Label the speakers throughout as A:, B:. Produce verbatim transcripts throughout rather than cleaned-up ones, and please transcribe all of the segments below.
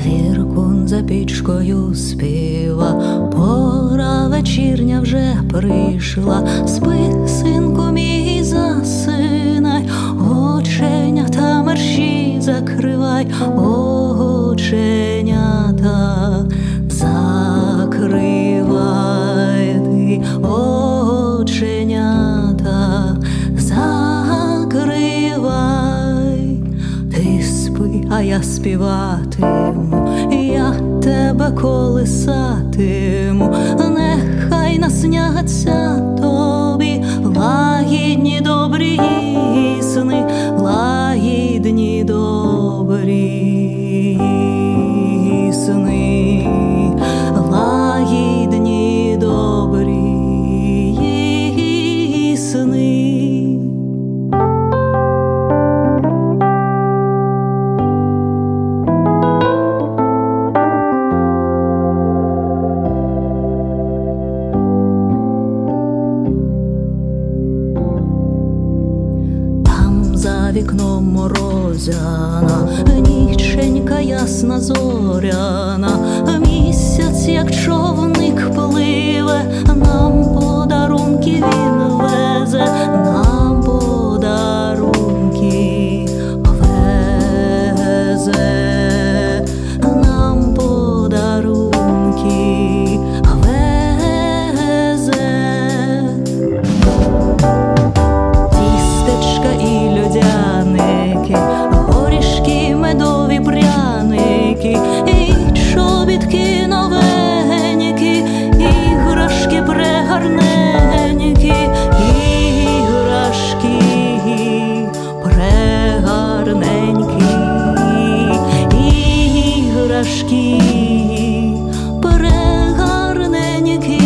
A: Циркун за пічкою співа, пора вечірня вже прийшла. Спи, синку мій, засинай, оченята мерщій закривай, оченята закривай ти, оченята закривай. Ти спи, а я співатиму, я тебе колисатиму. Нехай насняться тобі лагідні добрі сни, лагідні добрі сни, лагідні добрі сни. За вікном морозяна, ніченька ясна зоряна, місяць, як човник, пливе, нам подарунки він везе, нам подарунки везе, нам подарунки везе. Тістечка і льодяники, горішки, медові пряники, і чобітки новенькі, іграшки прегарненькі, іграшки прегарненькі, іграшки прегарненькі.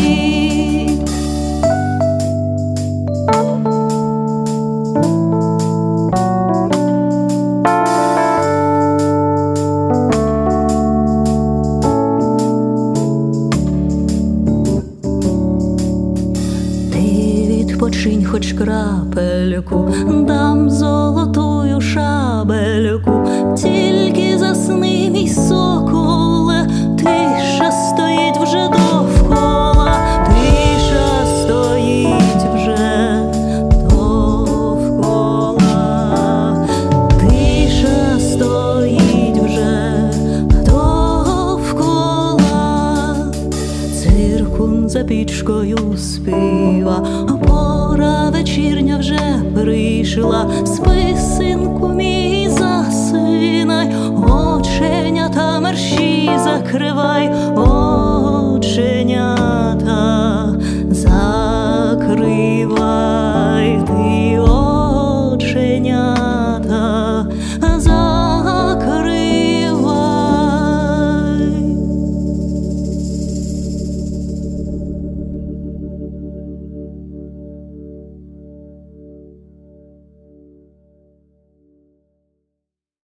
A: Починь хоч крапельку, дам золотую шабельку, тільки засни, мій соколе, тиша стоїть вже довкола, тиша стоїть вже довкола, тиша стоїть вже довкола. Циркун за пічкою співа, пора вечірня вже прийшла. Спи, синку мій, засинай, оченята мерщій закривай,